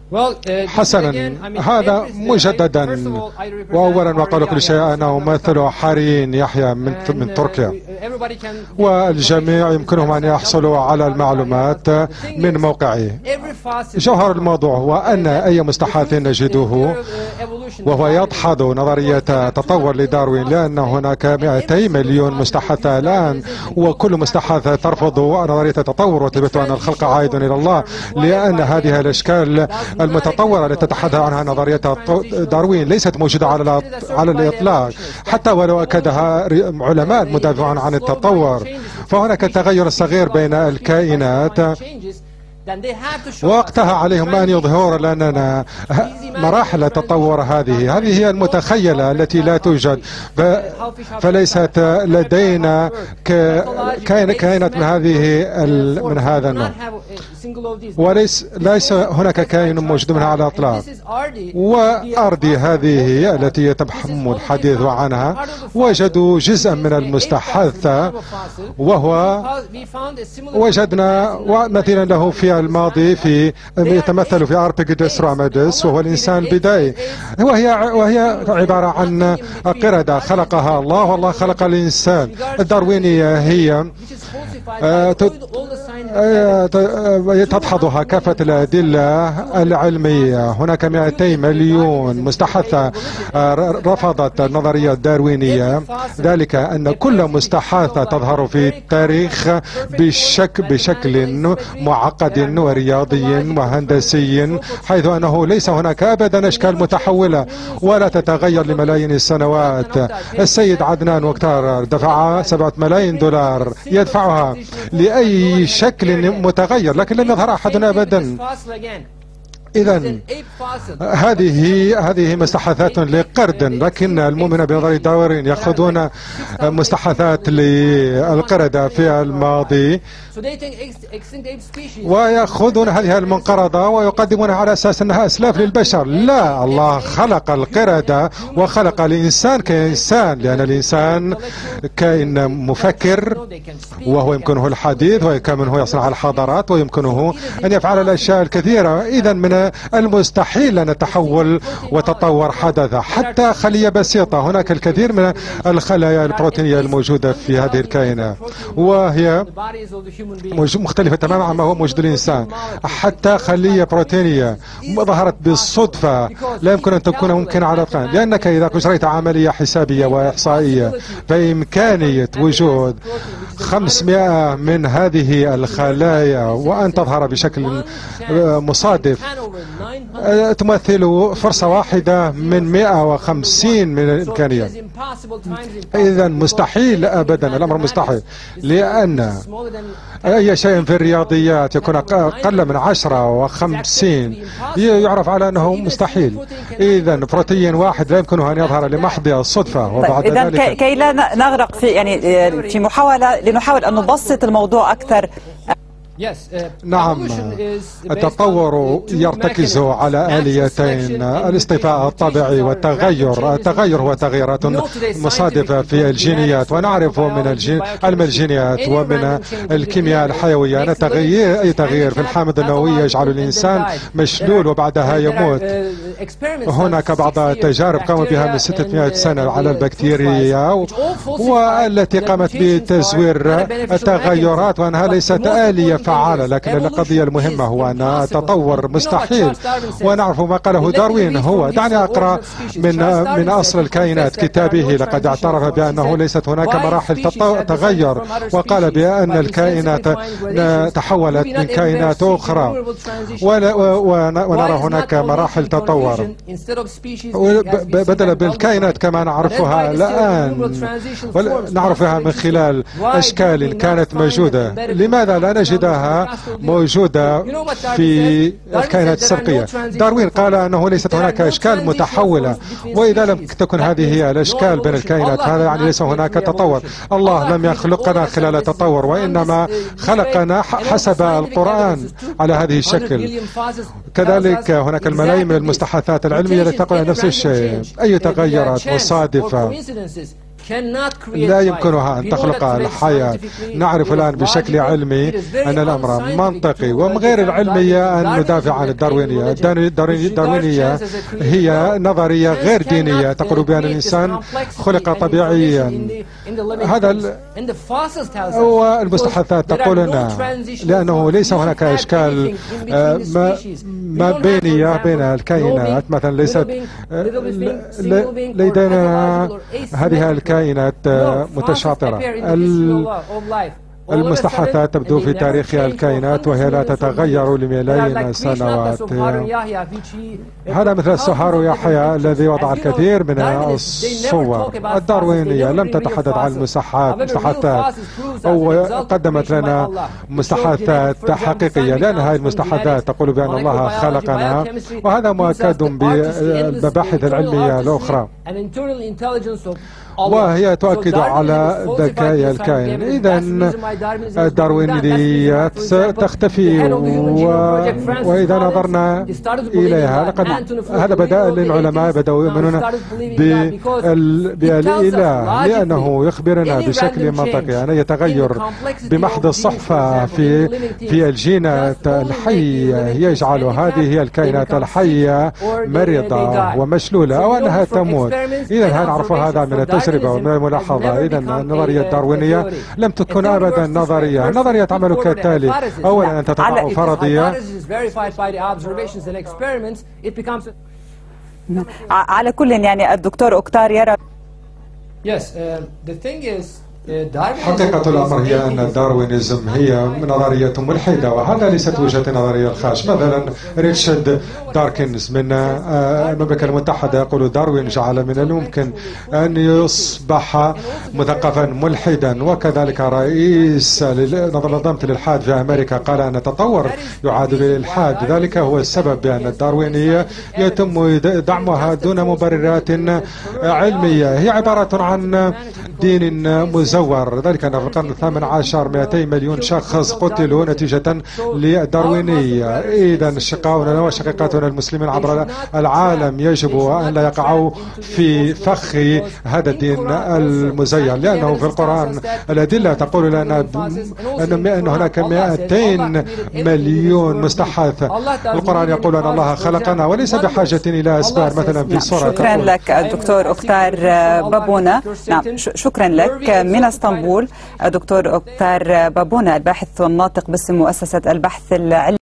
حسنا، هذا مجددا، وأولا وقبل كل شيء أنا أمثل حرين يحيى من تركيا، والجميع يمكنهم أن يحصلوا على المعلومات من موقعي. جوهر الموضوع هو أن أي مستحاث نجده وهو يدحض نظرية تطور لداروين، لأن هناك 200 مليون مستحاث الآن، وكل مستحاث ترفض نظرية التطور وتثبت أن الخلق عائد إلى الله، لأن هذه الأشكال المتطورة التي تتحدث عنها نظرية داروين ليست موجودة على الإطلاق، حتى ولو أكدها علماء مدافعون عن التطور. فهناك تغير صغير بين الكائنات، وقتها عليهم أن يظهروا لنا مراحل التطور هذه هي المتخيلة التي لا توجد، فليست لدينا كائنات من هذا النوع، وليس هناك كائن موجود منها على الإطلاق. وأردي هذه التي يتم الحديث عنها وجدوا جزءا من المستحاثة، وهو وجدنا مثلا له في الماضي يتمثل في أربيجيدس راميدس، وهو الإنسان البدائي، وهي عبارة عن قردة خلقها الله، والله خلق الإنسان. الداروينية هي تدحضها كافة الأدلة العلمية. هناك 200 مليون مستحاثة رفضت النظرية الداروينية، ذلك أن كل مستحاثة تظهر في التاريخ بشكل معقد ورياضي وهندسي، حيث أنه ليس هناك أبدا أشكال متحولة ولا تتغير لملايين السنوات. السيد عدنان وكتار دفع 7 ملايين دولار يدفعها لأي شكل متغير، لكن لم يظهر أحد أبدا. إذن هذه مستحاثات لقرد، لكن المؤمن بنظرية داروين يأخذون مستحاثات للقردة في الماضي ويأخذون هذه المنقرضة ويقدمونها على أساس أنها أسلاف للبشر. لا، الله خلق القردة وخلق الإنسان كإنسان، لأن الإنسان كائن مفكر، وهو يمكنه الحديث ويمكنه يصنع الحضارات ويمكنه أن يفعل الأشياء الكثيرة. إذا من المستحيل أن تحول وتطور حدث حتى خلية بسيطة. هناك الكثير من الخلايا البروتينية الموجودة في هذه الكائنات، وهي مختلفة تماما عما هو موجود الإنسان. حتى خلية بروتينية ظهرت بالصدفة، لا يمكن أن تكون ممكنة على الإطلاق، لأنك إذا أجريت عملية حسابية وإحصائية بإمكانية وجود 500 من هذه الخلايا وأن تظهر بشكل مصادف تمثل فرصة واحدة من 150 من الإمكانيات. إذا مستحيل أبدا، الأمر مستحيل، لأن أي شيء في الرياضيات يكون أقل من 10 و50 يعرف على أنه مستحيل. إذا بروتين واحد لا يمكنه أن يظهر لمحض الصدفة. وبعد ذلك كي لا نغرق في محاولة لنحاول أن نبسط الموضوع أكثر. نعم، التطور يرتكز على آليتين: الاصطفاء الطبيعي والتغير. التغير هو تغييرات مصادفة في الجينيات، ونعرف من علم الجينيات ومن الكيمياء الحيوية أن أي تغيير في الحامض النووي يجعل الإنسان مشلول وبعدها يموت. هناك بعض التجارب قاموا بها من 600 سنة على البكتيريا، والتي قامت بتزوير التغيرات وأنها ليست آلية فعالة. لكن القضية المهمة هو أن التطور مستحيل، ونعرف ما قاله داروين. هو دعني أقرأ من أصل الكائنات كتابه. لقد اعترف بأنه ليست هناك مراحل تغير، وقال بأن الكائنات تحولت من كائنات أخرى، ونرى هناك مراحل تطور بدلا بالكائنات كما نعرفها الآن، نعرفها من خلال أشكال كانت موجودة. لماذا لا نجدها موجودة في الكائنات السرقية؟ داروين قال أنه ليست هناك أشكال متحولة، وإذا لم تكن هذه هي الأشكال بين الكائنات هذا يعني ليس هناك تطور. الله لم يخلقنا خلال تطور، وإنما خلقنا حسب القرآن على هذه الشكل. كذلك هناك الملايين من المستحاثات العلمية التي تقول نفس الشيء. أي تغيرات مصادفة لا يمكنها أن تخلق الحياة. نعرف الآن بشكل علمي أن الأمر منطقي، ومن غير العلمية أن ندافع عن الداروينية. الداروينية هي نظرية غير دينية تقول بأن الإنسان خلق طبيعيا. هذا والمستحدثات تقول لأنه ليس هناك إشكال ما بينية بين الكائنات، مثلا ليست لدينا هذه الكائنات متشاطرة. المستحدثات تبدو في تاريخ الكائنات وهي لا تتغير لملايين السنوات. هذا مثل السهار يحيى الذي وضع الكثير من الصور. الداروينية لم تتحدث عن المستحدثات أو قدمت لنا مستحدثات حقيقية، لأن هذه المستحدثات تقول بأن الله خلقنا، وهذا مؤكد بالمباحث العلمية الأخرى، وهي تؤكد على ذكاء الكائن. إذا الداروينيات ستختفي، وإذا نظرنا إليها هذا بدأ للعلماء بدأوا يؤمنون بالإله، لأنه يخبرنا بشكل منطقي أن يتغير بمحض الصحفة في الجينات الحية يجعل هذه هي الكائنات الحية مريضة ومشلولة أو أنها تموت. إذا نعرف هذا من التجربة ومن الملاحظة. إذا النظرية الداروينية لم تكن أبدا نظرية تعمل كالتالي: أولا أن تتبع فرضية. على كل يعني الدكتور أوكتار يرى حقيقة الأمر هي أن الداروينيزم هي نظرية ملحدة، وهذا ليست وجهة نظري الخاص. مثلا ريتشارد داركنز من المملكة المتحدة يقول: داروين جعل من الممكن أن يصبح مثقفا ملحدا. وكذلك رئيس منظمة الإلحاد في أمريكا قال أن التطور يعادل الإلحاد. ذلك هو السبب بأن الداروينية يتم دعمها دون مبررات علمية. هي عبارة عن دين مزور. ذلك أن في القرن الثامن عشر 200 مليون شخص قتلوا نتيجة للداروينية. إذا شقاؤنا وشقيقاتنا المسلمين عبر العالم يجب أن لا يقعوا في فخ هذا الدين المزيف، لأنه في القرآن الأدلة تقول لنا أن هناك 200 مليون مستحدث. القرآن يقول أن الله خلقنا وليس بحاجة إلى أسباب. مثلا في سورة شكرا لك الدكتور أوكتار بابونا. نعم شكرا لك. من اسطنبول دكتور أوكتار بابونا الباحث والناطق باسم مؤسسة البحث العلمي.